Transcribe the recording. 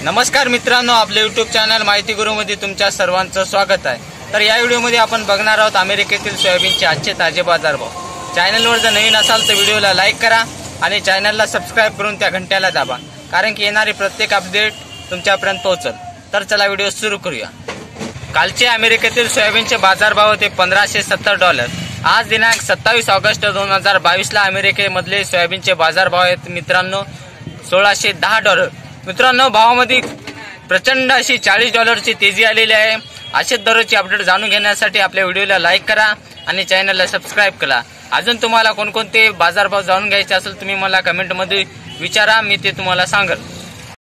नमस्कार मित्रांनो, आपले यूट्यूब चॅनल माहिती गुरुमध्ये तुमच्या सर्वांचं स्वागत आहे। तर या व्हिडिओमध्ये आपण बघणार आहोत अमेरिकेतील सोयाबीनचे आजचे ताजे बाजारभाव। चॅनलवर जर नवीन असाल तर व्हिडिओला लाईक करा आणि चॅनलला सबस्क्राइब करून त्या घंट्याला दाबा, कारण की येणारी प्रत्येक अपडेट तुमच्यापर्यंत पोहोचेल। तर चला व्हिडिओ सुरू करूया। कालचे अमेरिकेतील सोयाबीनचे बाजारभाव होते $1570। आज दिनांक 27 ऑगस्ट 2022 ला अमेरिकेमधले सोयाबीनचे बाजारभाव आहेत मित्रांनो $1610। मित्रांनो, भावामध्ये प्रचंड अशी $40ची तेजी आलेली आहे। असेच दररोजची अपडेट जाणून घेण्यासाठी आपल्या व्हिडिओला लाईक करा आणि चॅनलला सबस्क्राइब करा। अजून तुम्हाला कोणकोणते बाजारभाव जाणून घ्यायचे असेल तुम्ही मला कमेंटमध्ये विचारा, मी ते तुम्हाला सांगेल।